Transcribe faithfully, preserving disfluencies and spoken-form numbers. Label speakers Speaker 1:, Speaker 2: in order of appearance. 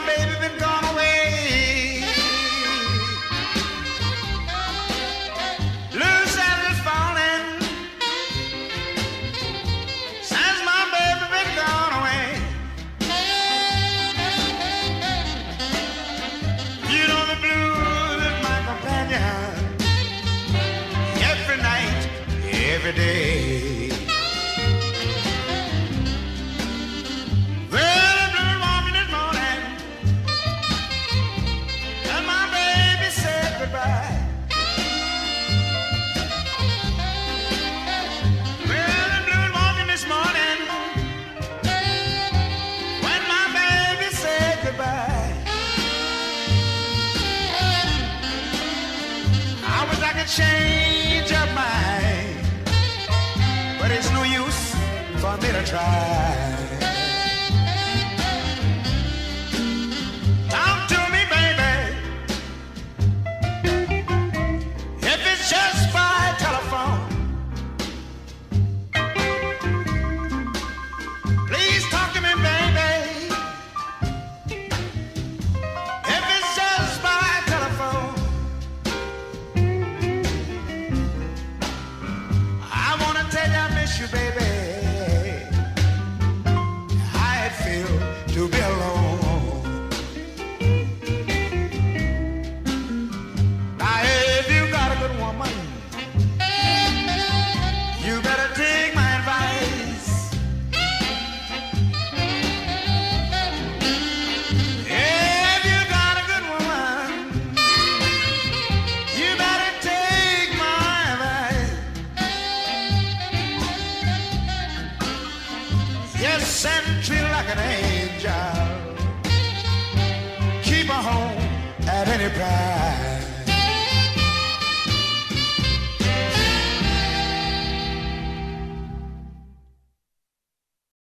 Speaker 1: baby been gone away. Loose as it's falling since my baby been gone away. You know the blues is my companion every night, every day. Change your mind, but it's no use for me to try. Talk to me, baby, if it's just by telephone. Please talk to me, baby, if it's just by telephone. You, baby, I'd feel to be alone. Now, if you got a good woman, you better take my advice. If you got a good woman, you better take my advice. Yes, and treat her like an angel. Keep her home at any price.